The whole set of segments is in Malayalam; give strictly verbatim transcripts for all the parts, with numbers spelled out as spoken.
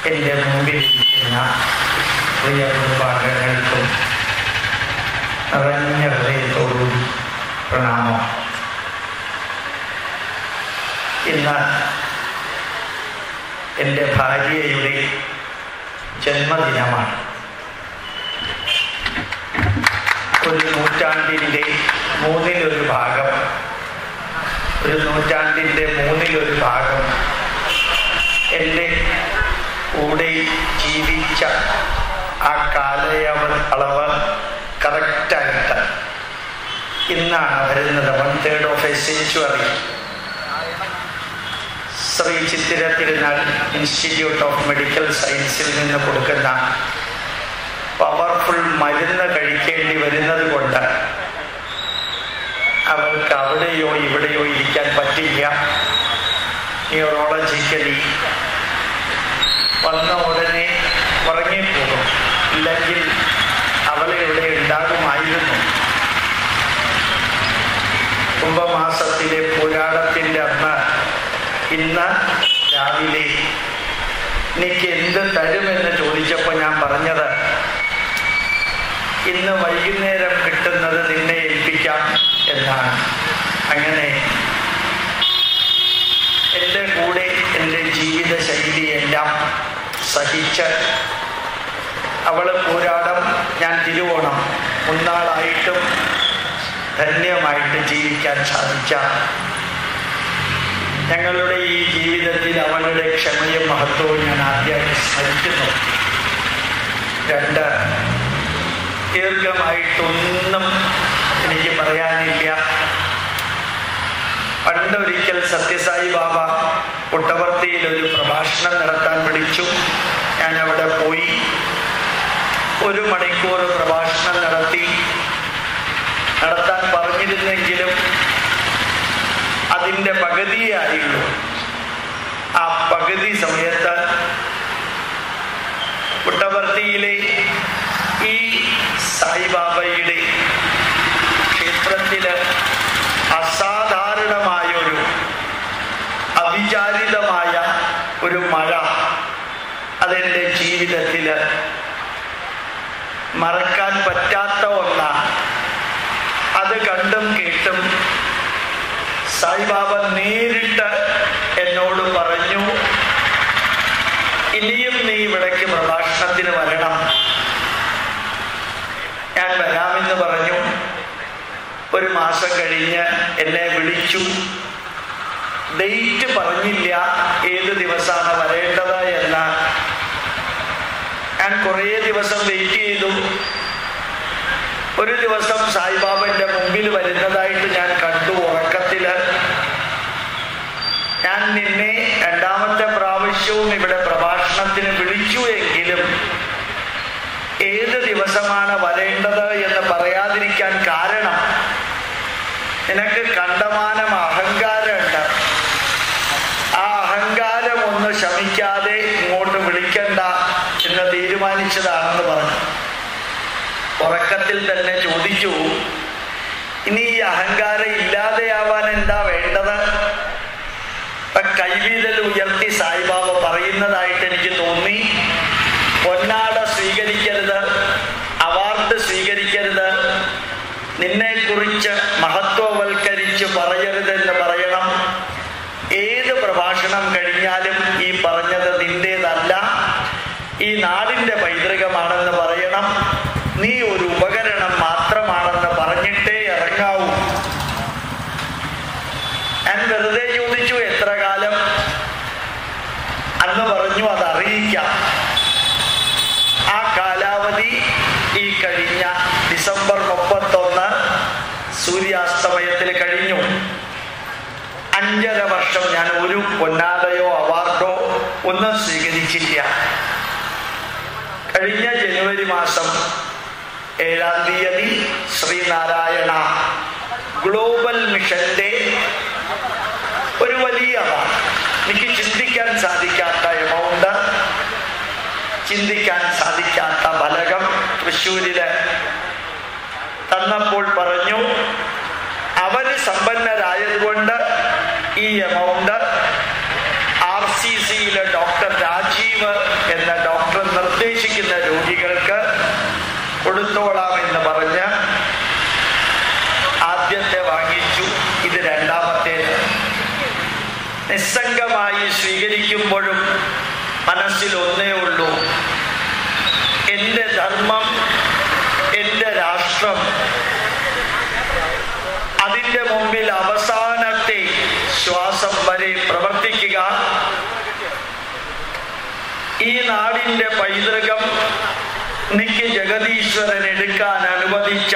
എൻ്റെ മുമ്പിലിരിക്കുന്ന പ്രിയ കുടുംബാംഗങ്ങൾക്കും നിറഞ്ഞ ഹൃദയത്തോടുകൂടി പ്രണാമം. ഇന്ന് എൻ്റെ ഭാര്യയുടെ ജന്മദിനമാണ്. ഒരു നൂറ്റാണ്ടിൻ്റെ മൂന്നിലൊരു ഭാഗം ഒരു നൂറ്റാണ്ടിൻ്റെ മൂന്നിലൊരു ഭാഗം എൻ്റെ കൂടെ ജീവിച്ച ആ കാലയള അളവ് കറക്റ്റായിട്ട് ഇന്നാണ് വരുന്നത്. One third of a century. Sree Chithira Thirunal institute of medical സയൻസിൽ നിന്ന് കൊടുക്കുന്ന പവർഫുൾ മരുന്ന് കഴിക്കേണ്ടി വരുന്നത് കൊണ്ട് അവർക്ക് അവിടെയോ ഇവിടെയോ ഇരിക്കാൻ പറ്റില്ല. ന്യൂറോളജിക്കലി വന്ന ഉടനെ ഉറങ്ങിപ്പോകും, ഇല്ലെങ്കിൽ അവളെ ഇവിടെ ഉണ്ടാകുമായിരുന്നു. കുംഭമാസത്തിലെ പുരാണത്തിൻ്റെ അന്ന് ഇന്ന് രാവിലെ എനിക്ക് എന്ത് തരുമെന്ന് ചോദിച്ചപ്പോൾ ഞാൻ പറഞ്ഞത്, ഇന്ന് വൈകുന്നേരം കിട്ടുന്നത് നിന്നെ ഏൽപ്പിക്കാം എന്നാണ്. അങ്ങനെ എൻ്റെ കൂടെ എൻ്റെ ജീവിത ശൈലിയെല്ലാം സഹിച്ച് അവൾ പോരാടം, ഞാൻ തിരുവോണം മുന്നാളായിട്ടും ധന്യമായിട്ട് ജീവിക്കാൻ സാധിച്ച ഞങ്ങളുടെ ഈ ജീവിതത്തിൽ അവളുടെ ക്ഷമയും മഹത്വവും ഞാൻ ആദ്യമായി സ്മരിക്കുന്നു. രണ്ട്, ദീർഘമായിട്ടൊന്നും എനിക്ക് പറയാനില്ല. പണ്ടൊരിക്കൽ സത്യസായി ബാബ പുട്ടപർത്തിയിൽ ഒരു പ്രഭാഷണം നടത്താൻ വിളിച്ചു. ഞാൻ അവിടെ പോയി ഒരു മണിക്കൂർ പ്രഭാഷണം നടത്തി. നടത്താൻ പറഞ്ഞിരുന്നെങ്കിലും അതിൻ്റെ പകുതിയായുള്ളൂ. ആ പകുതി സമയത്ത് പുട്ടപർത്തിയിലെ ഈ സായിബാബയുടെ ക്ഷേത്രത്തില് അസാധാരണമായൊരു അവിചാരിതമായ ഒരു മഴ അതെൻ്റെ ജീവിതത്തിൽ മറക്കാൻ പറ്റാത്ത ഒന്നാണ്. അത് കണ്ടും കേട്ടും സായിബാബ നേരിട്ട് എന്നോട് പറഞ്ഞു, ഇനിയും നീ ഇവിടേക്ക് പ്രഭാഷണത്തിന് വരണം. ഞാൻ വരാമെന്ന് പറഞ്ഞു. ഒരു മാസം കഴിഞ്ഞ് എന്നെ വിളിച്ചു. ഡേറ്റ് പറഞ്ഞില്ല, ഏത് ദിവസമാണ് വരേണ്ടത് എന്ന്. ഞാൻ കുറേ ദിവസം വെയിറ്റ് ചെയ്തു. ഒരു ദിവസം സായിബാബന്റെ മുമ്പിൽ വരുന്നതായിട്ട് ഞാൻ കണ്ടു ഉറക്കത്തില്. ഞാൻ നിന്നെ രണ്ടാമത്തെ പ്രാവശ്യവും ഇവിടെ പ്രഭാഷണത്തിന് വിളിച്ചു എങ്കിലും ഏത് ദിവസമാണ് വരേണ്ടത് എന്ന് പറയാതിരിക്കാൻ കാരണം, നിനക്ക് കണ്ടമാനം അഹങ്കാരമുണ്ട്. ആ അഹങ്കാരം ഒന്ന് ശമിക്കാതെ ഇങ്ങോട്ട് വിളിക്കണ്ട എന്ന് തീരുമാനിച്ചതാണെന്ന് പറഞ്ഞു. ഉറക്കത്തിൽ തന്നെ ചോദിച്ചു, ഇനി ഈ അഹങ്കാരം ഇല്ലാതെയാവാൻ എന്താ വേണ്ടത്? കൈവിരൽ ഉയർത്തി സായിബാബ പറയുന്നതായിട്ട് എനിക്ക് തോന്നി, പൊന്നാട സ്വീകരിക്കരുത്, അവാർഡ് സ്വീകരിക്കരുത്, നിന്നെ കുറിച്ച് മഹത്വവൽക്കരിച്ച് പറയരുതെന്ന് പറയണം. ഏത് പ്രഭാഷണം കഴിഞ്ഞാലും ഈ പറഞ്ഞത് നിന്റേതല്ല, ഈ നാടിൻ്റെ പൈതൃകമാണെന്ന് പറയണം. നീ ഒരു ഉപകരണം മാത്രമാണെന്ന് പറഞ്ഞിട്ടേ ഇറങ്ങാവൂ. ഞാൻ വെറുതെ ചോദിച്ചു, എത്ര കാലം? അന്ന് പറഞ്ഞു, അത് അറിയിക്കാം. ആ കാലാവധി ഈ കഴിഞ്ഞ ഡിസംബർ മുപ്പത്തൊന്ന് സൂര്യാസ്തമയത്തിൽ കഴിഞ്ഞു. അഞ്ചര വർഷം ഞാൻ ഒരു പൊന്നാടയോ അവാർഡോ ഒന്നും സ്വീകരിച്ചില്ല. കഴിഞ്ഞ ജനുവരി മാസം ഏഴാം തീയതി ശ്രീനാരായണ ഗ്ലോബൽ മിഷന്റെ ഒരു വലിയ അവാർഡ്, എനിക്ക് ചിന്തിക്കാൻ സാധിക്കാത്ത എമൗണ്ട്, ചിന്തിക്കാൻ സാധിക്കാത്ത ഫലകം തൃശ്ശൂരില് തന്നപ്പോൾ പറഞ്ഞു, അവര് സമ്പന്നരായതുകൊണ്ട് ഈ എമൗണ്ട് ആർ സി സിയിലെ ഡോക്ടർ രാജീവ് എന്ന നിസ്സംഗമായി സ്വീകരിക്കുമ്പോഴും മനസ്സിൽ ഒന്നേ ഉള്ളൂ, എൻ്റെ ധർമ്മം, എൻ്റെ രാഷ്ട്രം, അതിൻ്റെ മുമ്പിൽ അവസാനത്തെ ശ്വാസം വരെ പ്രവർത്തിക്കുക. ഈ നാടിൻ്റെ പൈതൃകം എനിക്ക് ജഗദീശ്വരൻ എടുക്കാൻ അനുവദിച്ച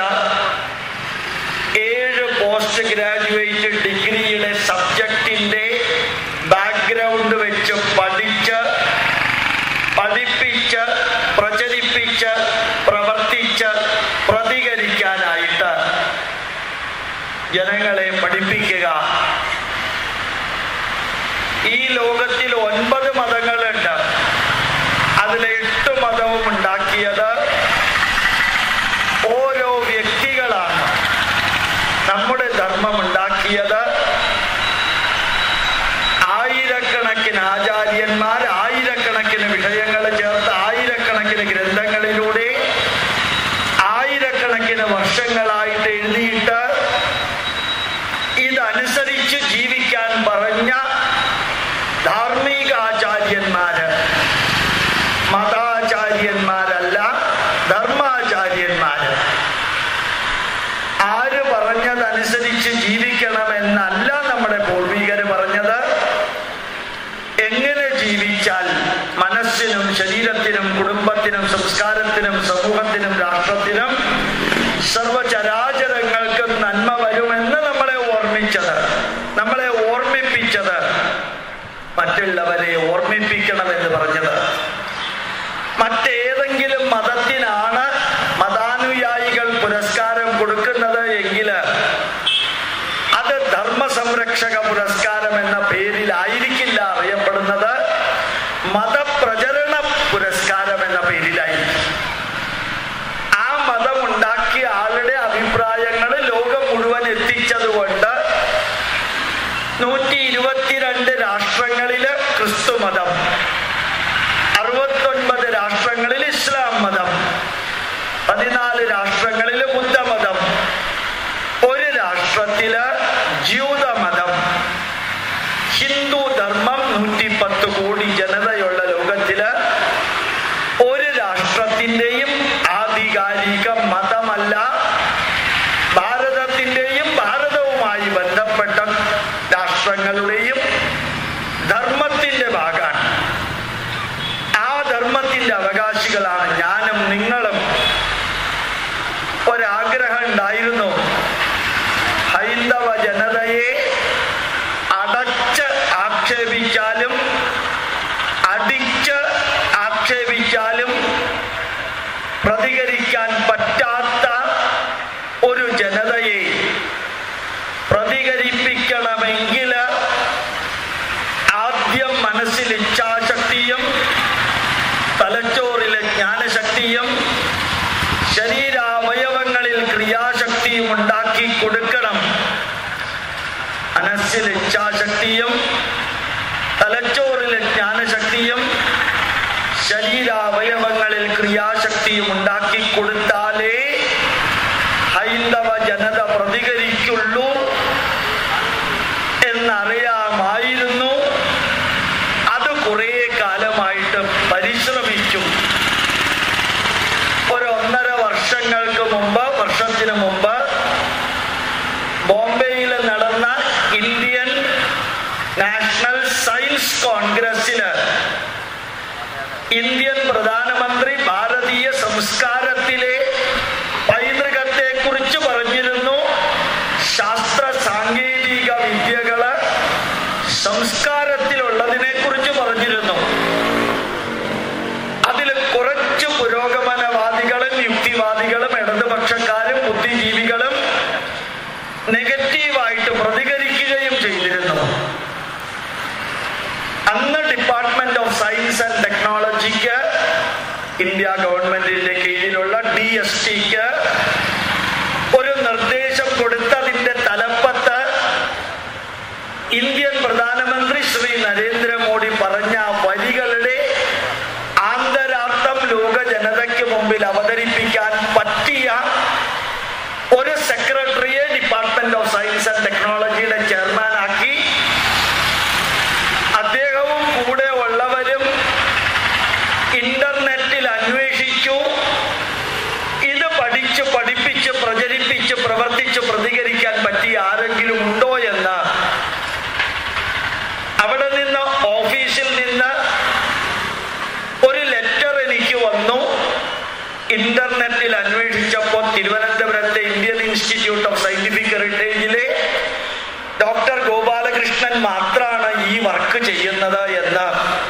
ഏഴ് പോസ്റ്റ് ഗ്രാജുവേറ്റ് ഡിഗ്രിയുടെ സബ്ജക്റ്റിൻ്റെ ബാക്ക്ഗ്രൗണ്ട് വെച്ച് പഠിച്ച് പഠിപ്പിച്ച് പ്രചരിപ്പിച്ച് പ്രവർത്തിച്ച് പ്രതികരിക്കാനായിട്ട് ജനങ്ങളെ പഠിപ്പിക്കുക. ഈ ലോകത്തിൽ ഒൻപത് മതങ്ങളുണ്ട്. അതിലെ എട്ട് മതവും ഉണ്ടാക്കിയത് ഓരോ വ്യക്തികളാണ്. നമ്മുടെ ധർമ്മം ഉണ്ടാക്കിയത് ആയിരക്കണക്കിന് ആചാര്യന്മാർ ആയിരക്കണക്കിന് വിഷയങ്ങൾ ചേർത്ത് ആയിരക്കണക്കിന് ഗ്രന്ഥങ്ങളിലൂടെ ആയിരക്കണക്കിന് വർഷങ്ങളായിട്ട് എഴുതിയിട്ട് ഇതനുസരിച്ച് ജീവിക്കാൻ പറഞ്ഞ ധാർമ്മിക ആചാര്യന്മാര്, മതാചാര്യന്മാരല്ല, ധർമാചാര്യന്മാര്. ആര് പറഞ്ഞതനുസരിച്ച് ജീവിക്കണമെന്നല്ല നമ്മുടെ പൂർവികര് പറഞ്ഞത്. എങ്ങനെ ജീവിച്ചാൽ മനസ്സിനും ശരീരത്തിനും കുടുംബത്തിനും സംസ്കാരത്തിനും സമൂഹത്തിനും രാഷ്ട്രത്തിനും സർവചരാചരങ്ങൾക്കും നന്മ വരുമെന്ന് നമ്മളെ ഓർമ്മിച്ചത്, നമ്മളെ ഓർമ്മിപ്പിച്ചത്, മറ്റുള്ളവരെ ഓർമ്മിപ്പിക്കണമെന്ന് പറഞ്ഞത്. മറ്റേതെങ്കിലും മതത്തിനാണ് മതാനുയായികൾ പുരസ്കാരം കൊടുക്കുന്നത് എങ്കിൽ അത് ധർമ്മസംരക്ഷക പുരസ്കാരം എന്ന പേരിലായിരിക്കില്ല അറിയപ്പെടുന്നത്, മതപ്രചരണ പുരസ്കാരം എന്ന പേരിലായിരിക്കും. ആ മതം ഉണ്ടാക്കിയ ആളുടെ അഭിപ്രായങ്ങൾ ലോകം മുഴുവൻ എത്തിച്ചതുകൊണ്ട് നൂറ്റി ഇരുപത്തിരണ്ട് രാഷ്ട്രങ്ങളില് ക്രിസ്തു മതം, അറുപത്തൊൻപത് രാഷ്ട്രങ്ങളിൽ ഇസ്ലാം മതം, പതിനാല് രാഷ്ട്രങ്ങളിൽ ബുദ്ധമതം, ഒരു രാഷ്ട്രത്തില് ജൂതമതം, ഹിന്ദു ധർമ്മം നൂറ്റി പത്ത് കോടി ജനതയുള്ള ലോകത്തില് ഒരു രാഷ്ട്രത്തിന്റെയും ആധികാരിക മതമല്ല, ഭാരതത്തിന്റെയും ഭാരതവുമായി ബന്ധപ്പെട്ട രാഷ്ട്രങ്ങളുടെയും ധർമ്മത്തിന്റെ ഭാഗമാണ്. ആ ധർമ്മത്തിന്റെ അവകാശികളാണ് ഞാനും നിങ്ങളും. ഒരാഗ്രഹം ഉണ്ടായിരുന്നു, ഹൈന്ദവ ജനതയെ അടച്ച് ആക്ഷേപിച്ചാലും അടിച്ച് ആക്ഷേപിച്ചാലും പ്രതികരിക്കാൻ പറ്റാത്ത ഒരു ജനതയെ പ്രതികരിപ്പിക്കണമെങ്കിൽ ആദ്യം മനസ്സിൽ ഇച്ഛാശക്തിയും തലച്ചോറിലെ ജ്ഞാനശക്തിയും ശരീരാവയവങ്ങളിൽ ക്രിയാശക്തിയും ഉണ്ടാക്കി കൊടുക്കണം. മനസ്സിൽ ഇച്ഛാശക്തിയും തലച്ചോറിലെ ജ്ഞാനശക്തിയും ശരീരാവയവങ്ങളിൽ ക്രിയാശക്തിയും ഉണ്ടാക്കി കൊടുത്താലേ ഹൈന്ദവ ജനത പ്രതികരിക്കുള്ളൂ എന്നറിയാമായിരുന്നു. അത് കുറേ കാലമായിട്ട് പരിശ്രമിച്ചു. ഒരു ഒന്നര വർഷങ്ങൾക്ക് മുമ്പ് വർഷത്തിന് മുമ്പ് ബോംബെയിൽ നടന്ന ഇന്ത്യൻ നാഷണൽ സയൻസ് കോൺഗ്രസില് ഇന്ത്യൻ പ്രധാനമന്ത്രി ഭാരതീയ സംസ്കാരത്തിലെ പൈതൃകത്തെ കുറിച്ച് പറഞ്ഞിരുന്നു. ശാസ്ത്ര സാങ്കേതിക വിദ്യകള് സംസ്കാരത്തിലുള്ളതിനെ കുറിച്ച് പറഞ്ഞിരുന്നു. അതിൽ കുറച്ച് പുരോഗമനവാദികളും യുക്തിവാദികളും ഇടതുപക്ഷക്കാരും ബുദ്ധിജീവികളും നെഗറ്റീവായിട്ട് പ്രതികരിക്കുകയും ചെയ്തിരുന്നു. അന്ന് ഡിപ്പാർട്ട്മെന്റ് ഓഫ് സയൻസ് ആൻഡ് ടെക്നോളജിക്ക്, ഇന്ത്യ ഗവൺമെന്റിന്റെ കീഴിലുള്ള ഡി എസ് ടിക്ക് ഒരു നിർദ്ദേശം കൊടുത്തതിന്റെ തലപ്പത്ത് ഇന്ത്യൻ പ്രധാനമന്ത്രി ശ്രീ നരേന്ദ്രമോദി പറഞ്ഞ വരികളുടെ ആന്തരാർത്ഥം ലോക ജനതയ്ക്ക് മുമ്പിൽ അവതരിപ്പിക്കാൻ പറ്റിയ ഒരു സെക്രട്ടറിയെ ഡിപ്പാർട്ട്മെന്റ് ഓഫ് സയൻസ് ആൻഡ് ടെക്നോളജിയുടെ ചെയർമാൻ ആക്കി ഇന്റർനെറ്റിൽ അന്വേഷിച്ചു. ഇത് പഠിച്ച് പഠിപ്പിച്ച് പ്രചരിപ്പിച്ച് പ്രവർത്തിച്ച് പ്രതികരിക്കാൻ പറ്റിയ ആരെങ്കിലും ഉണ്ടോ എന്ന് അവിടെ നിന്ന് ഓഫീസിൽ നിന്ന് ഒരു ലെറ്റർ എനിക്ക് വന്നു. ഇന്റർനെറ്റിൽ അന്വേഷിച്ചപ്പോൾ തിരുവനന്തപുരത്തെ ഇന്ത്യൻ ഇൻസ്റ്റിറ്റ്യൂട്ട് ഓഫ് സയന്റിഫിക് ഹെറിറ്റേജിലെ ഡോക്ടർ ഗോപാലകൃഷ്ണൻ മാത്രമാണ് ഈ വർക്ക് ചെയ്യുന്നത് എന്ന്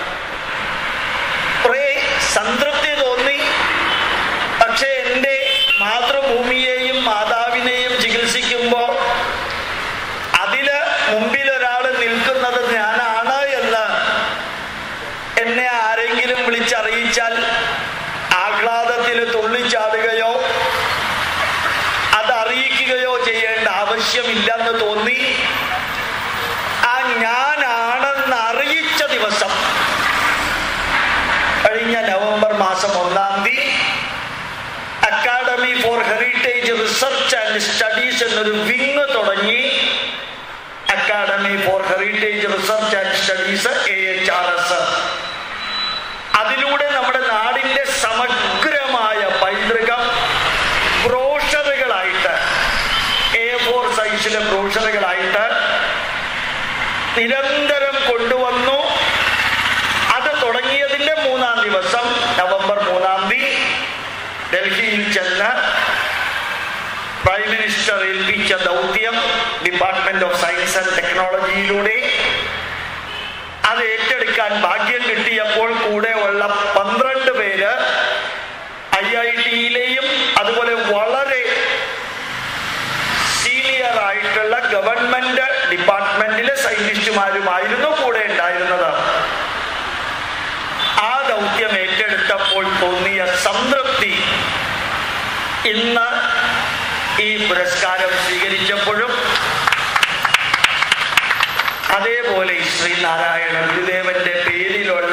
കുറെ സംതൃപ്തി തോന്നി. പക്ഷെ എൻ്റെ മാതൃഭൂമിയെയും മാതാവിനെയും ചികിത്സിക്കുമ്പോൾ അതില് മുമ്പിൽ ഒരാൾ നിൽക്കുന്നത് ഞാനാണ് എന്ന് എന്നെ ആരെങ്കിലും വിളിച്ചറിയിച്ചാൽ ആഹ്ലാദത്തിൽ തുള്ളിച്ചാടുകയോ അതറിയിക്കുകയോ ചെയ്യേണ്ട ആവശ്യമില്ലെന്ന് തോന്നി. ആ ഞാനാണെന്ന് അറിയിച്ച ദിവസം കഴിഞ്ഞ നവംബർ മാസം ഒന്നാം തീയതി academy for heritage research and studies എന്നൊരു വിങ് തുടങ്ങി. Academy for heritage research and studies, A H R S. അതിലൂടെ നമ്മുടെ നാടിന്റെ സമഗ്രമായ പൈതൃകം ബ്രോഷറുകളായിട്ട്, എ ഫോർ സൈസിലെ ബ്രോഷറുകളായിട്ട് നിരന്തരം കൊണ്ടുവന്നു. അത് തുടങ്ങിയതിന്റെ മൂന്നാം ദിവസം നവംബർ മൂന്നാം തീയതി ഡൽഹിയിൽ ചെന്ന് പ്രൈം മിനിസ്റ്റർ ഏൽപ്പിച്ച ദൗത്യം ഡിപ്പാർട്ട്മെന്റ് ഓഫ് സയൻസ് ആൻഡ് ടെക്നോളജിയിലൂടെ അത് ഏറ്റെടുക്കാൻ ഭാഗ്യം കിട്ടിയപ്പോൾ കൂടെ ഉള്ള പന്ത്രണ്ട് പേര് ഐ ഐ ടിയിലെയും അതുപോലെ വളരെ സീനിയർ ആയിട്ടുള്ള ഗവൺമെന്റ് ഡിപ്പാർട്ട്മെന്റിലെ സയന്റിസ്റ്റുമാരുമായിരുന്നു കൂടെ ഉണ്ടായിരുന്നത്. ആ ദൗത്യം ഏറ്റെടുത്തപ്പോൾ തോന്നിയ സംതൃപ്തി ഇന്ന് ഈ പുരസ്കാരം സ്വീകരിച്ചപ്പോഴും അതേപോലെ ശ്രീനാരായണ ഗുരുദേവന്റെ പേരിലുള്ള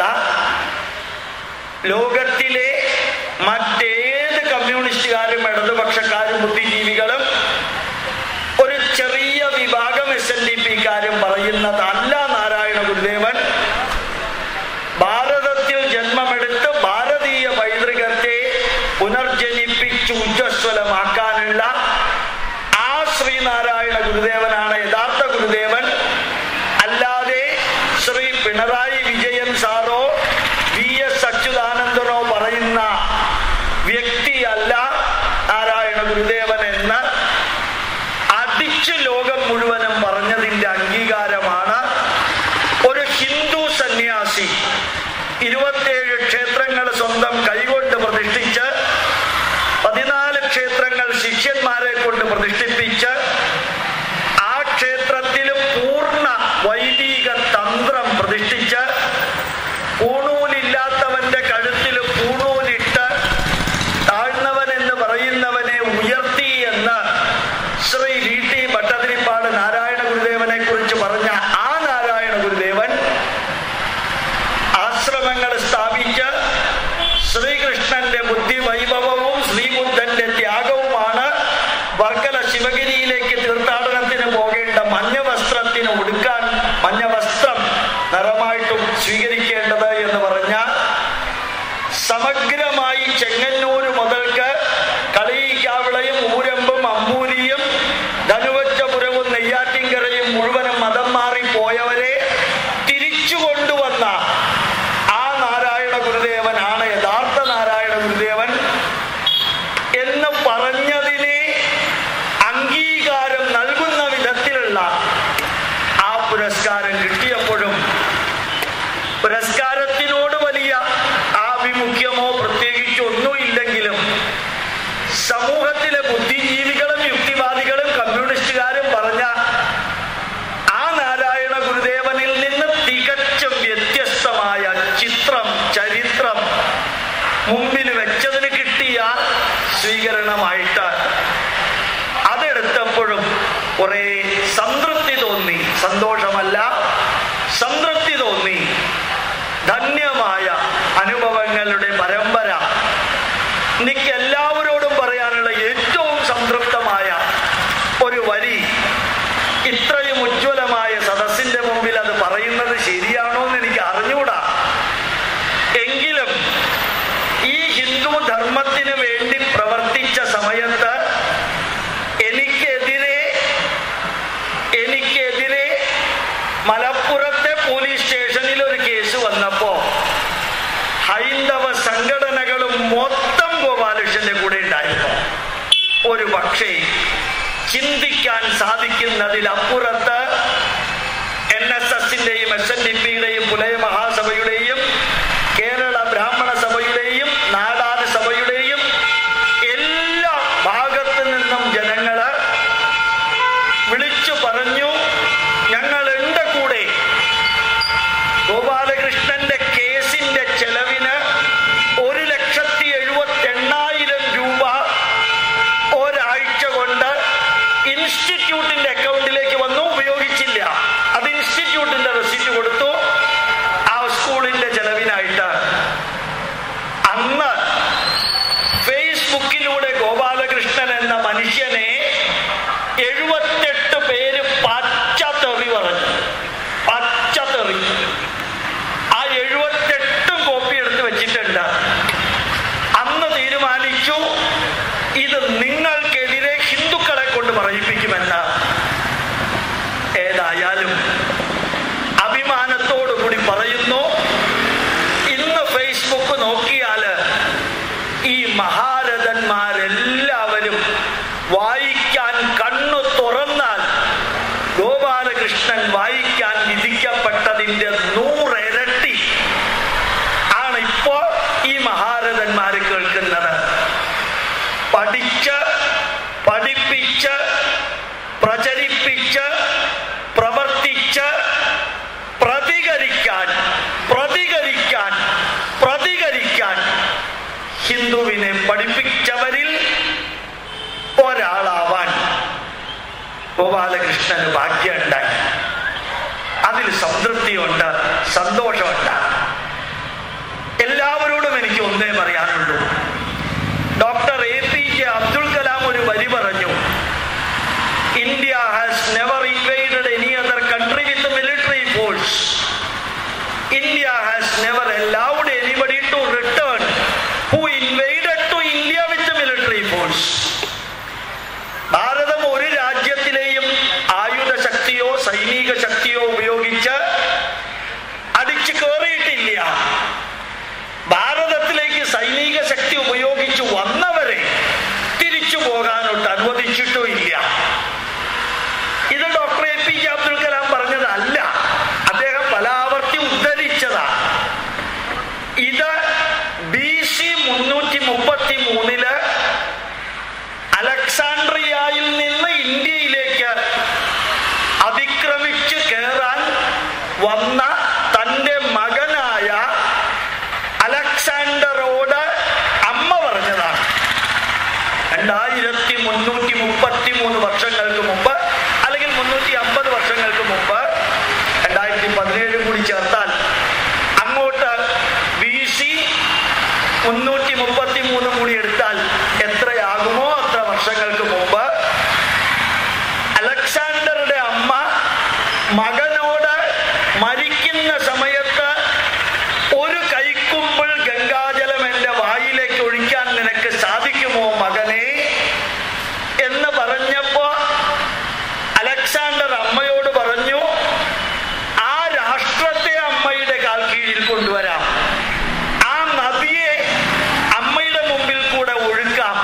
ലോകത്തിലെ മറ്റേത് കമ്മ്യൂണിസ്റ്റുകാരും ഇടതുപക്ഷക്കാരും ബുദ്ധിജീവികളും ഒരു ചെറിയ വിഭാഗം എസ് എൻ ഡി പിക്കാരും പറയുന്നതല്ല നാരായണ ഗുരുദേവൻ ഭാരതത്തിൽ ജന്മമെടുത്ത് ഭാരതീയ പൈതൃകത്തെ പുനർജനിപ്പിച്ച് ഉജ്ജ്വലമാക്കാനുള്ള ആ ശ്രീനാരായണ ഗുരുദേവനാണ് യഥാർത്ഥ ഗുരുദേവൻ. അല്ലാതെ ശ്രീ പിണറായി വിജയൻ സാറോ വി എസ് അച്യുതാനന്ദനോ പറയുന്ന വ്യക്തിയല്ല നാരായണ ഗുരുദേവൻ എന്ന് അടിച്ച് ലോകം മുഴുവനും പറഞ്ഞതിന്റെ അംഗീകാരമാണ് ഒരു ഹിന്ദു സന്യാസി ഇരുപത്തിയേഴ് ക്ഷേത്രങ്ങൾ സ്വന്തം കൈകൊണ്ട് പ്രതിഷ്ഠിച്ച് പതിനാല് ക്ഷേത്രങ്ങൾ ശിഷ്യന്മാരെ കൊണ്ട് പ്രതിഷ്ഠിപ്പിച്ച് ആ ക്ഷേത്രത്തിൽ പൂർണ്ണ വൈദിക തന്ത്രം പ്രതിഷ്ഠിച്ച് പൂണൂലില്ലാത്തവന്റെ കഴുത്തിൽ പൂണൂലിട്ട് താഴ്ന്നവൻ എന്ന് പറയുന്നവനെ ഉയർത്തി എന്ന് ശ്രീ വി ടി ഭട്ടതിരിപ്പാട് നാരായണ ഗുരുദേവനെ കുറിച്ച് പറഞ്ഞ ആ നാരായണ ഗുരുദേവൻ ആശ്രമങ്ങൾ സ്ഥാപിച്ച് ശ്രീകൃഷ്ണന്റെ ബുദ്ധി വൈഭവവും ശ്രീബുദ്ധന്റെ ത്യാഗവുമാണ് വർക്കല ശിവഗിരിയിലേക്ക് തീർത്ഥാടനത്തിന് പോകേണ്ട മഞ്ഞ വസ്ത്രത്തിന് ഉടുക്കാൻ മഞ്ഞ വസ്ത്രം നിറമായിട്ടും സ്വീകരിക്കേണ്ടത് എന്ന് പറഞ്ഞ സമഗ്രമായി ചെങ്ങന്നൂര് മുതൽക്ക് കളിയിക്കാവിളയും ഊരമ്പും അമ്പൂരിയും ധനുവച്ചപുരവും നെയ്യാറ്റിൻകരയും മുഴുവനും മതം മാറി പോയവരെ തിരിച്ചു കൊണ്ടുവന്ന ആ നാരായണ ഗുരുദേവനാണ് യഥാർത്ഥ നാരായണ ഗുരുദേവൻ എന്ന് പറഞ്ഞതിനെ അംഗീകാരം നൽകുന്ന വിധത്തിലുള്ള ആ പുരസ്കാരം കിട്ടിയപ്പോഴും പുരസ്കാരത്തിനോട് വലിയ ആഭിമുഖ്യമോ പ്രത്യേകിച്ച് ഒന്നുമില്ലെങ്കിലും സമൂഹത്തിലെ ബുദ്ധിജീവികളും യുക്തിവാദികളും കമ്മ്യൂണിസ്റ്റുകാരും പറഞ്ഞ ആ നാരായണ ഗുരുദേവനിൽ നിന്ന് തികച്ചും വ്യത്യസ്തമായ ചിത്രം ചരിത്രം മുമ്പിൽ വെച്ചതിന് കിട്ടിയ സ്വീകരണമായിട്ട് അതെടുത്തപ്പോഴും കുറെ സംതൃപ്തി തോന്നി. സന്തോഷമല്ല, സംതൃപ്തി തോന്നി. ധന്യമായ അനുഭവങ്ങളുടെ പരമ്പര. എനിക്ക് എല്ലാവരോടും പറയാനുള്ള ഏറ്റവും സംതൃപ്തമായ ഒരു വരി, ഇത്രയും ഉജ്ജ്വലമായ സദസ്സിന്റെ മുമ്പിൽ അത് പറയുന്നത് ശരിയാണോ എന്ന് എനിക്ക് അറിഞ്ഞൂടാ. എങ്കിലും നാടിന് വേണ്ടി പ്രവർത്തിച്ച സമയത്ത് എനിക്കെതിരെ എനിക്കെതിരെ മലപ്പുറത്തെ പോലീസ് സ്റ്റേഷനിൽ ഒരു കേസ് വന്നപ്പോ ഹൈന്ദവ സംഘടനകളും മൊത്തം ഗോപാലകൃഷ്ണന്റെ കൂടെ ഉണ്ടായിരുന്നു. ഒരു പക്ഷേ ചിന്തിക്കാൻ സാധിക്കുന്നതിലപ്പുറത്ത് എൻ എസ് എസിന്റെയും എസ് എൻ ഡി പിയുടെയും പുലയ മഹാസഭയുടെയും കേരള ബ്രാഹ്മണ സഭയുടെയും നാടാന സഭയുടെയും എല്ലാ ഭാഗത്തു നിന്നും ജനങ്ങള് വിളിച്ചു പറഞ്ഞു, ഞങ്ങളുണ്ട് കൂടെ. ഗോപാലകൃഷ്ണന്റെ കേസിന്റെ ചെലവിന് ഒരു ലക്ഷത്തി എഴുപത്തി എണ്ണായിരം രൂപ ഒരാഴ്ച കൊണ്ട് ഇൻസ്റ്റിറ്റ്യൂട്ടിന്റെ അക്കൗണ്ടിലേക്ക് വന്നു. ഉപയോഗിച്ചില്ല. അത് ഇൻസ്റ്റിറ്റ്യൂട്ടിന്റെ റെസിപ്റ്റ് കൊടുത്തു ആ സ്കൂളിന്റെ ചെലവിനായിട്ട്. അന്ന് ഫേസ്ബുക്കിലൂടെ ഗോപാലകൃഷ്ണൻ എന്ന മനുഷ്യനെ എഴുപത്തെട്ട് പേര് പച്ചത്തെറി പറഞ്ഞു. പച്ചത്തെറി. ആ എഴുപത്തെട്ടും കോപ്പി എടുത്ത് വെച്ചിട്ടുണ്ട്. അന്ന് തീരുമാനിച്ചു ഇത് നിങ്ങൾക്കെതിരെ ഹിന്ദുക്കളെ കൊണ്ട് പറയിപ്പിക്കുമെന്ന്. ഏതായാലും അഭിമാനത്തോടു കൂടി പറയുന്നു, ഇന്ന് ഫേസ്ബുക്ക് നോക്കിയാല് ഈ മഹാരഥന്മാരെല്ലാവരും വായിക്കാൻ കണ്ണു തുറന്നാൽ ഗോപാലകൃഷ്ണൻ വായിക്കാൻ വിധിക്കപ്പെട്ടതിന്റെ നൂറിരട്ടി ആണ് ഇപ്പോ ഈ മഹാരഥന്മാര് കേൾക്കുന്നത്. പഠിച്ച് പഠിപ്പിച്ച് പ്രചരിപ്പിച്ച് പ്രവർത്തിച്ച് പ്രതികരിക്കാൻ പ്രതികരിക്കാൻ പ്രതികരിക്കാൻ ഹിന്ദുവിനെ പഠിപ്പിച്ചവരിൽ ഒരാളാവാൻ ഗോപാലകൃഷ്ണന് ഭാഗ്യമുണ്ടായി. അതിൽ സംതൃപ്തിയുണ്ട്, സന്തോഷമുണ്ട്. എല്ലാവരോടും എനിക്ക് ഒന്നേ പറയാനുള്ളൂ. Doctor A P J Abdul Kalam ഒരു വരി പറഞ്ഞു, India has never invaded any other country with military force. India has never allowed anybody to return who invaded to India with military force. Bharatam ഒരു രാജ്യത്തിലെയും ആയുധ ശക്തിയോ സൈനിക ശക്തിയോ ഉപയോഗിച്ച് അടിച്ചു കയറിയിട്ടില്ല. ഭാരതത്തിലേക്ക് സൈനിക ശക്തി ഉപയോഗിച്ച് വന്നവരെ തിരിച്ചു പോകാനൊട്ട് അനുവദിച്ചിട്ടുമില്ല. ഇത് doctor A P J Abdul Kalam പറഞ്ഞതല്ല, അദ്ദേഹം പലാവർത്തി ഉദ്ധരിച്ചതാണ്. ഇത് ബി സി മുന്നൂറ്റി മുപ്പത്തി മൂന്നില് അലക്സാണ്ട്രിയയിൽ നിന്ന് ഇന്ത്യയിലേക്ക് അതിക്രമിച്ച് കയറാൻ വന്ന തന്റെ മകനായ അലക്സാണ്ടറോട് അമ്മ പറഞ്ഞതാണ്. രണ്ടായിരത്തി മുന്നൂറ്റി മുപ്പത്തി മൂന്ന് വർഷങ്ങൾക്ക് മുമ്പ് അല്ലെങ്കിൽ മുന്നൂറ്റി അമ്പത് വർഷങ്ങൾക്ക് മുമ്പ്, രണ്ടായിരത്തി പതിനേഴ് കൂടി ചേർത്താൽ അങ്ങോട്ട് ബി സി മുന്നൂറ്റി മുപ്പത്തി മൂന്ന് കൂടി എടുത്താൽ എത്രയാകുമോ അത്ര വർഷങ്ങൾക്ക് മുമ്പ് അലക്സാണ്ടറുടെ അമ്മ മകനോട് മരിക്കുന്ന സമയത്ത് ഒരു കൈക്കുമ്പിൾ ഗംഗാജലം എന്റെ വായിലേക്ക് ഒഴിക്കാൻ നിനക്ക് സാധിക്കുമോ മകനെ എന്ന് പറഞ്ഞപ്പോ അലക്സാണ്ടർ അമ്മയോട് പറഞ്ഞു, ആ രാഷ്ട്രത്തെ അമ്മയുടെ കാൽ കീഴിൽ കൊണ്ടുവരാം, ആ നദിയെ അമ്മയുടെ മുമ്പിൽ കൂടെ ഒഴുക്കാം.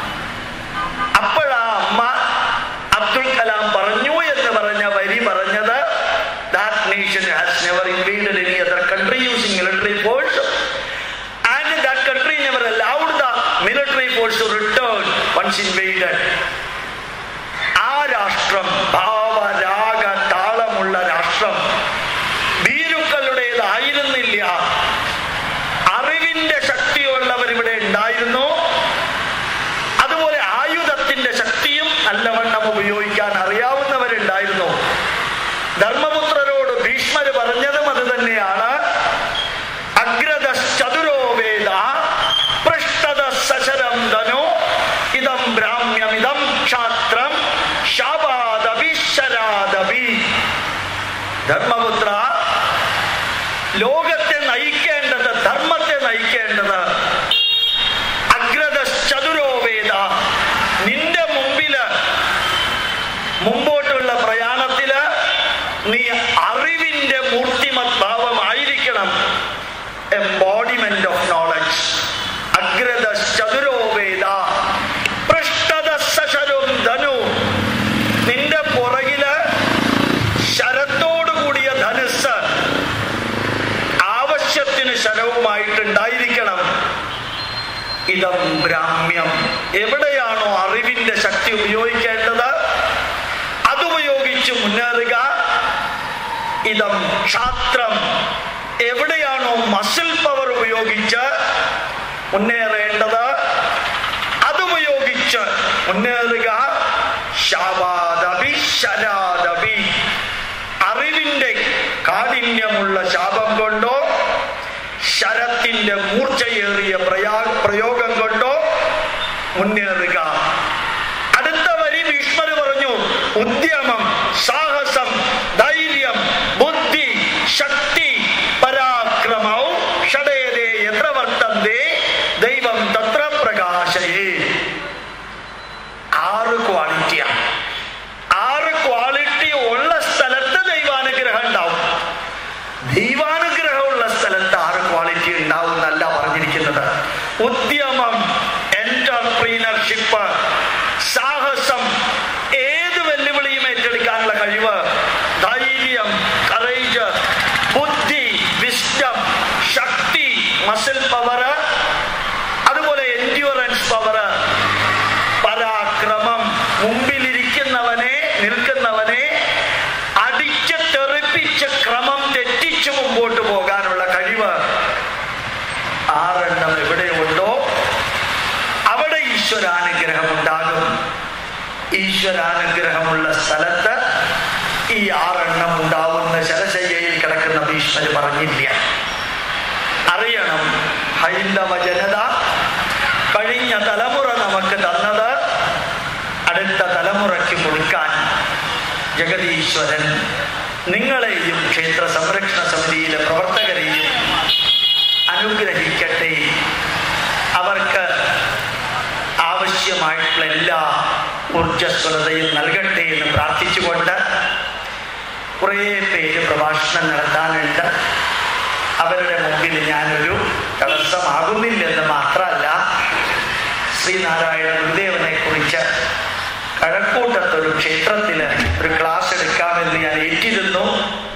അപ്പോഴാ അമ്മ അബ്ദുൽ കലാം പറഞ്ഞു എന്ന് പറഞ്ഞ വരി പറഞ്ഞത്, that nation has never invaded any other country using military force and that country never allowed the military force to return once invaded. ആ രാഷ്ട്രം ഭാവരാഗ താളമുള്ള രാഷ്ട്രം ഭീരുക്കളുടേതായിരുന്നില്ല. അറിവിന്റെ ശക്തിയുള്ളവർ ഇവിടെ ഉണ്ടായിരുന്നു. അതുപോലെ ആയുധത്തിന്റെ ശക്തിയും നല്ലവണ്ണം ഉപയോഗിക്കാൻ അറിയാവുന്നവരുണ്ടായിരുന്നു. ധർമ്മപുത്രരോട് ഭീഷ്മര് പറഞ്ഞതും അത് തന്നെയാണ്. അഗ്രദശ്ചതുരോ വേദ പൃഷ്ഠത സശരം ധനോ ഇതം ബ്രാഹ്മ്യമിതം ക്ഷാത്രം ശാപാദ ഇതം ബ്രാഹ്മ്യം. എവിടെയാണോ അറിവിന്റെ ശക്തി ഉപയോഗിക്കേണ്ടത് അതുപയോഗിച്ച് മുന്നേറുക. ഇതം ക്ഷാത്രം. എവിടെയാണോ മസിൽ പവർ ഉപയോഗിച്ച് മുന്നേറേണ്ടത് അതുപയോഗിച്ച് മുന്നേറുക. ശാപാദപി ശരാദപി. അറിവിന്റെ കാഠിന്യമുള്ള ശാപം കൊണ്ടോ ശരത്തിന്റെ മൂർച്ചയേറിയ പ്രയാ പ്രയോഗം കൊണ്ടോ മുന്നേറുക. അടുത്ത വരി ഭീഷ്മർ പറഞ്ഞു, ഉദ്യമം, സാഹസം, ധൈര്യം, ബുദ്ധി, ശക്തി, പരാക്രമവും ഷഡേതേ എത്ര വർത്തന്തേ ദൈവം തത്ര പ്രകാശയേ. ആറ് ക്വാളിറ്റിയാണ്. ആറ് ക്വാളിറ്റി ഉള്ള സ്ഥലത്ത് ദൈവാനുഗ്രഹം ഉണ്ടാവും. ദൈവാനുഗ്രഹമുള്ള സ്ഥലത്ത് ആറ് ക്വാളിറ്റി ഉണ്ടാവും എന്നല്ല പറഞ്ഞിരിക്കുന്നത്. ഉദ്യമം, എന്റർപ്രീനർഷിപ്പ്, സാഹസം, ഏത് വെല്ലുവിളിയും ഏറ്റെടുക്കാനുള്ള കഴിവ്, ധൈര്യം, കറേജ്, ബുദ്ധി, വിസ്ഡം, ശക്തി, മസിൽ പവർ, അതുപോലെ എൻഡ്യൂറൻസ് പവർ, പരാക്രമം, മുമ്പിലിരിക്കുന്നവനെ നിൽക്കുന്നവനെ അടിച്ച് തെറിപ്പിച്ച് ക്രമം തെറ്റിച്ച് മുമ്പോട്ട് പോകാനുള്ള കഴിവ്. ആറെണ്ണം എവിടെയുണ്ടോ അവിടെ ഈശ്വരാനുഗ്രഹം ഉണ്ടാകും. ഈശ്വരാനുഗ്രഹമുള്ള സ്ഥലത്ത് ഈ ആറെണ്ണം ഉണ്ടാവുന്ന ശരശയ്യയിൽ കിടക്കുന്ന ഭീഷ്മർ പറഞ്ഞില്ല. അറിയണം, ഹൈന്ദവ ജനത കഴിഞ്ഞ തലമുറ നമുക്ക് തന്നത് അടുത്ത തലമുറയ്ക്ക് കൊടുക്കാൻ ജഗതീശ്വരൻ നിങ്ങളെയും ക്ഷേത്ര സംരക്ഷണ സമിതിയിലെ പ്രവർത്തകരെയും അനുഗ്രഹിക്കട്ടെ. അവർക്ക് ആവശ്യമായിട്ടുള്ള എല്ലാ ഊർജ്ജസ്വലതയും നൽകട്ടെ എന്ന് പ്രാർത്ഥിച്ചുകൊണ്ട്, കുറേ പേര് പ്രഭാഷണം നടത്താനുണ്ട്. അവരുടെ മുമ്പിൽ ഞാനൊരു തടസ്സമാകുന്നില്ലെന്ന് മാത്രമല്ല, ശ്രീനാരായണ ഗുരുദേവനെ കുറിച്ച് കഴക്കൂട്ടത്തൊരു ക്ഷേത്രത്തില് ഒരു ക്ലാസ് എടുക്കാമെന്ന് ഞാൻ ഏറ്റിരുന്നു.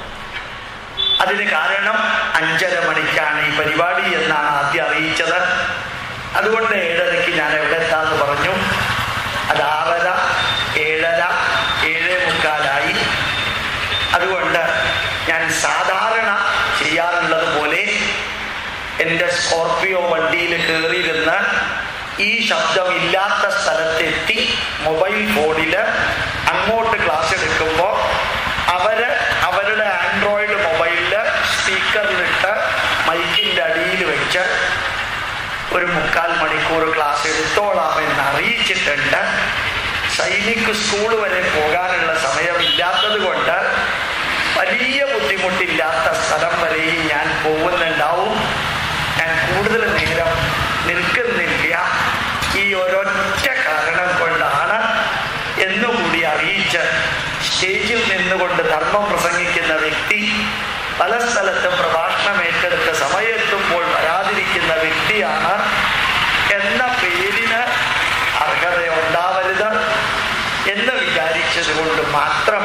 അതിന് കാരണം അഞ്ചര മണിക്കാണ് ഈ പരിപാടി എന്നാണ് ആദ്യം അറിയിച്ചത്. അതുകൊണ്ട് ഏഴരയ്ക്ക് ഞാൻ എവിടെ എത്താന്ന് പറഞ്ഞു. അത് ആറര, ഏഴര, ഏഴേ മുക്കാലായി. അതുകൊണ്ട് ഞാൻ സാധാരണ ചെയ്യാറുള്ളത് പോലെ എൻ്റെ സ്കോർപിയോ വണ്ടിയിൽ കയറിയിരുന്ന് ഈ ശബ്ദമില്ലാത്ത സ്ഥലത്തെത്തി മൊബൈൽ ഫോണില് അങ്ങോട്ട് ക്ലാസ് എടുക്കുമ്പോൾ അവര് അവരുടെ ആൻഡ്രോയിഡ് മൊബൈലില് സ്പീക്കറിലിട്ട് മൈക്കിൻ്റെ അടിയിൽ വെച്ച് ഒരു മുക്കാൽ മണിക്കൂർ ക്ലാസ് എടുത്തോളാമെന്ന് അറിയിച്ചിട്ടുണ്ട്. സൈനിക് സ്കൂൾ വരെ പോകാനുള്ള സമയമില്ലാത്തത് കൊണ്ട് വലിയ ബുദ്ധിമുട്ടില്ലാത്ത സ്ഥലം വരെയും ഞാൻ പോകുന്നുണ്ടാവും. ഞാൻ കൂടുതൽ നേരം നിൽക്കുന്നില്ല. ഈ ഒരൊറ്റ കാരണം കൊണ്ടാണ് എന്നുകൂടി അറിയിച്ച്, സ്റ്റേജിൽ നിന്നുകൊണ്ട് ധർമ്മം പ്രസംഗിക്കുന്ന വ്യക്തി പല സ്ഥലത്തും പ്രഭാഷണം ഏറ്റെടുത്ത സമയത്തുമ്പോൾ വരാതിരിക്കുന്ന വ്യക്തിയാണ് എന്ന പേരിന് അർഹതയുണ്ടാവരുത് എന്ന് വിചാരിച്ചത് കൊണ്ട് മാത്രം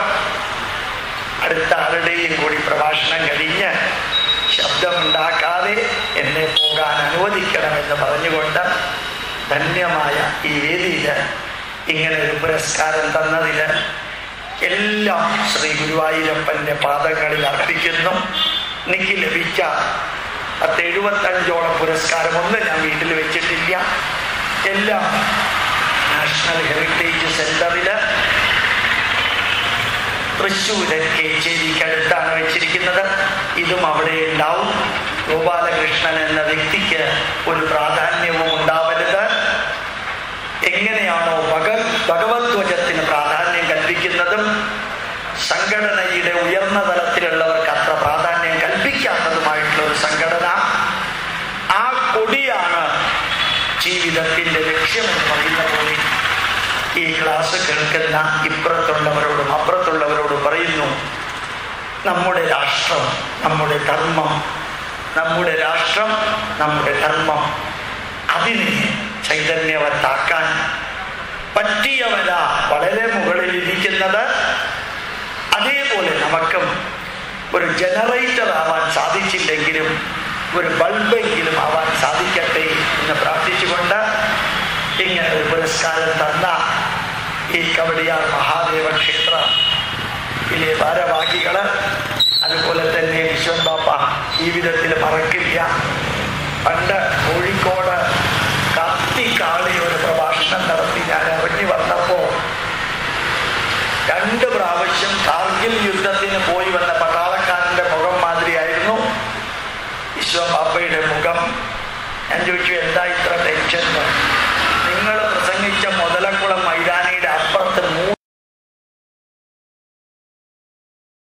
അടുത്ത ആരുടെയും കൂടി പ്രഭാഷണം കഴിഞ്ഞ് ശബ്ദമുണ്ടാക്കാതെ എന്നെ പോകാൻ അനുവദിക്കണമെന്ന് പറഞ്ഞുകൊണ്ട്, ധന്യമായ ഈ വേദിയിൽ ഇങ്ങനെ ഒരു പുരസ്കാരം തന്നതിന് എല്ലാം ശ്രീ ഗുരുവായൂരപ്പൻ്റെ പാദങ്ങളിൽ അർപ്പിക്കുന്നു. എനിക്ക് ലഭിച്ച പത്ത് എഴുപത്തഞ്ചോളം പുരസ്കാരം ഒന്നും ഞാൻ വീട്ടിൽ വെച്ചിട്ടില്ല. എല്ലാം നാഷണൽ ഹെറിറ്റേജ് സെന്ററില് തൃശ്ശൂര് കേച്ചേരിക്കടുത്താണ് വെച്ചിരിക്കുന്നത്. ഇതും അവിടെ ഉണ്ടാവും. ഗോപാലകൃഷ്ണൻ എന്ന വ്യക്തിക്ക് ഒരു പ്രാധാന്യവും ഉണ്ടാവരുത്. എങ്ങനെയാണോ ഭഗ ഭഗവത്വചത്തിന് പ്രാധാന്യം കൽപ്പിക്കുന്നതും സംഘടനയുടെ ഉയർന്ന തലത്തിലുള്ളവർക്ക് അത്ര പ്രാധാന്യം കൽപ്പിക്കാത്തതുമായിട്ടുള്ള ഒരു സംഘടന, ആ കൊടിയാണ് ജീവിതത്തിന്റെ ലക്ഷ്യമെന്ന് പറയുന്ന പോലെ ഈ ക്ലാസ് കേൾക്കുന്ന ഇപ്പുറത്തുള്ളവരോടും അപ്പുറത്തുള്ളവരോടും പറയുന്നു, നമ്മുടെ രാഷ്ട്രം, നമ്മുടെ ധർമ്മം, നമ്മുടെ രാഷ്ട്രം, നമ്മുടെ ധർമ്മം, അതിനെ ചൈതന്യവത്താക്കാൻ പറ്റിയവരാ വളരെ മുകളിൽ ഇരിക്കുന്നത്. അതേപോലെ നമുക്കും ഒരു ജനറേറ്റർ ആവാൻ സാധിച്ചില്ലെങ്കിലും ഒരു ബൾബെങ്കിലും ആവാൻ സാധിക്കട്ടെ എന്ന് പ്രാർത്ഥിച്ചുകൊണ്ട് ഇങ്ങനെ ഒരു പുരസ്കാരം തന്ന ഈ കവടിയാർ മഹാദേവ ക്ഷേത്രത്തിലെ ഭാരവാഹികള്, അതുപോലെ തന്നെ വിശ്വൻ ബാപ്പ ജീവിതത്തിൽ മറക്കില്ല. പണ്ട് കോഴിക്കോട് കത്തിക്കാളി ഒരു പ്രഭാഷണം നടത്തി ഞാൻ ഇറങ്ങി വന്നപ്പോ രണ്ട് പ്രാവശ്യം കാർഗിൽ യുദ്ധത്തിന് പോയി വന്ന പട്ടാളക്കാരന്റെ മുഖം മാതിരിയായിരുന്നു വിശ്വൻ ബാപ്പയുടെ മുഖം. ഞാൻ ചോദിച്ചു, എന്താ ഇത്ര ടെൻഷൻ?